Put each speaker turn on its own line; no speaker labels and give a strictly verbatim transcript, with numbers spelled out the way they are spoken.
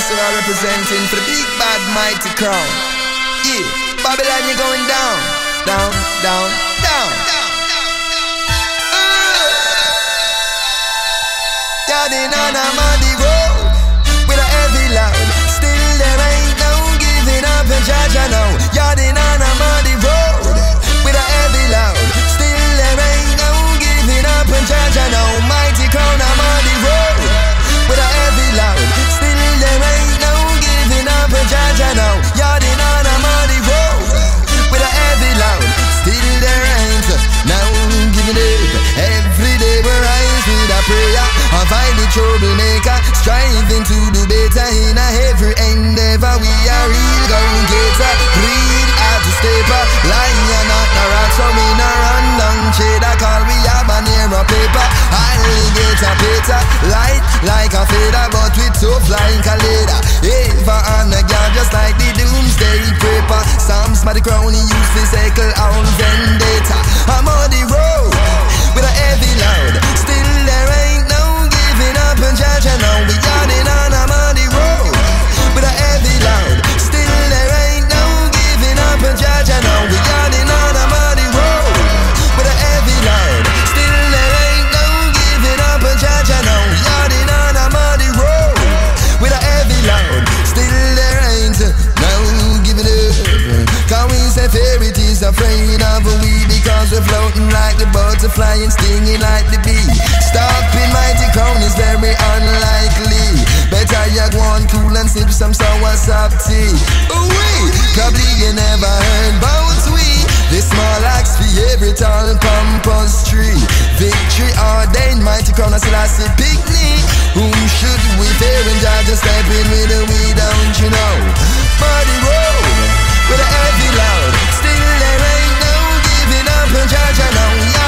so I'm representing for the big bad mighty crown. Yeah, Babylon, you're going down, down, down, down. Yarding on a muddy road with a heavy load. Still there ain't no giving up and Jaja now. Yarding on a muddy road with a heavy load. Still there ain't no giving up and Jaja now. Mighty crown a muddy road with a heavy load. Still there ain't no giving up and Jaja now. Yarding on a muddy road with a heavy load. Still there ain't no giving up. Every day we rise with a prayer. I find the troublemaker, striving to do better in a every endeavor. We are real go-getter, bleed out the stepper, lion not the rock, so we no run down cheddar. Call we have a near a paper, alligator Peter, light like a feather, but we tough like a leather. Eva and the girl just like the doomsday prepper. Psalms by the crown he used to cycle on vendetta. I'm on the road with a heavy load. Still there ain't no giving up and Jaja now. We yarding on a muddy road with a heavy load. Still there ain't no giving up and Jaja now. We yarding on a muddy road with a heavy load. Still there ain't no giving up and Jaja now. We yarding on a muddy road with a heavy load. Still there ain't no giving up. Cause we say fairy is afraid of we, because we're floating like the butterfly and stinging like the bee. Stopping mighty crown is very unlikely. Better you go on cool and sip some sour sop tea. Ooh-wee, probably you never heard about we. This small axe for every tall pompous tree. Victory ordained, mighty crown of Selassie picnic. Whom should we fear when just step in with the we, don't you know? Muddy road with a heavy load. Still there ain't no giving up and Jaja now.